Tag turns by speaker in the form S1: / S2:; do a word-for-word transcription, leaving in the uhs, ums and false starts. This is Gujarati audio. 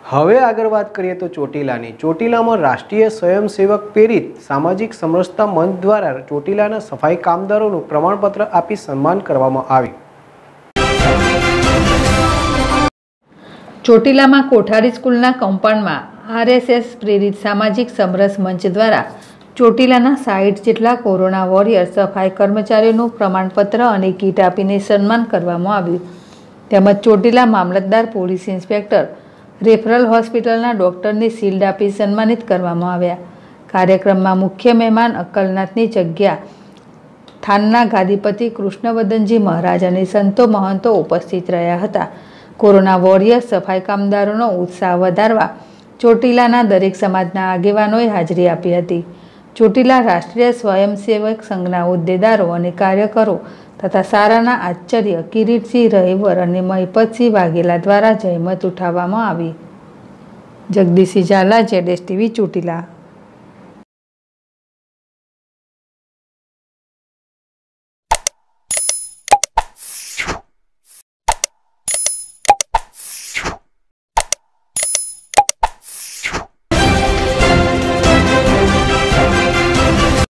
S1: હવે આગળ વાત કરીએ તો ચોટીલાની ચોટીલામાં રાષ્ટ્રીય સ્વયંસેવક પ્રેરિત સામાજિક સમરસતા મંચ દ્વારા ચોટીલાના સફાઈ કામદારોનું પ્રમાણપત્ર આપી સન્માન કરવામાં આવ્યું।
S2: ચોટીલામાં કોઠારી સ્કૂલના કમ્પાઉન્ડમાં આરએસએસ પ્રેરિત સામાજિક સમરસ મંચ દ્વારા ચોટીલાના સાઠ જેટલા કોરોના વોરિયર સફાઈ કર્મચારીઓનું પ્રમાણપત્ર અને કીટ આપીને સન્માન કરવામાં આવ્યું। તેમજ ચોટીલા મામલતદાર પોલીસ ઇન્સ્પેક્ટર રેફરલ હોસ્પિટલના ડોક્ટરની શિલ્ડ આપી સન્માનિત કરવામાં આવ્યા। કાર્યક્રમમાં મુખ્ય મહેમાન અક્કલનાથની જગ્યા થાનના ગાદીપતિ કૃષ્ણવર્ધનજી મહારાજ અને સંતો મહંતો ઉપસ્થિત રહ્યા હતા। કોરોના વોરિયર સફાઈ કામદારોનો ઉત્સાહ વધારવા ચોટીલાના દરેક સમાજના આગેવાનોએ હાજરી આપી હતી। ચોટીલા રાષ્ટ્રીય સ્વયંસેવક સંઘના હોદ્દેદારો અને કાર્યકરો તથા સારાના આચાર્ય કિરીટસિંહ રહેવર અને મહિપતસિંહ વાઘેલા દ્વારા જહેમત ઉઠાવવામાં આવી। જગદીશસિંહ ઝાલા, જેડેશ ટીવી, ચોટીલા।